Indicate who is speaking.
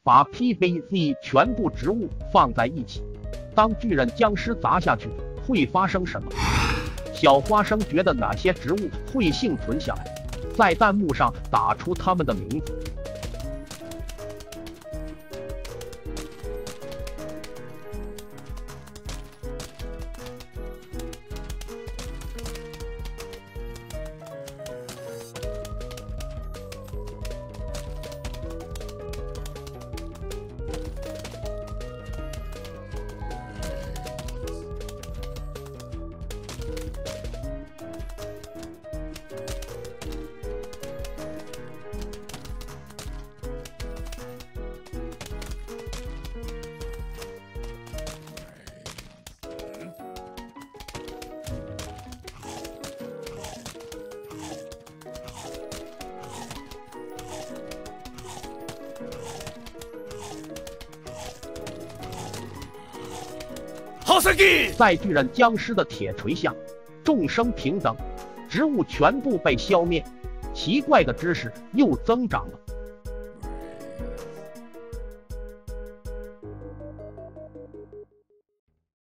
Speaker 1: 把 PVZ 全部植物放在一起，当巨人僵尸砸下去，会发生什么？小花生觉得哪些植物会幸存下来？在弹幕上打出它们的名字。在巨人僵尸的铁锤下，众生平等，植物全部被消灭，奇怪的知识又增长了。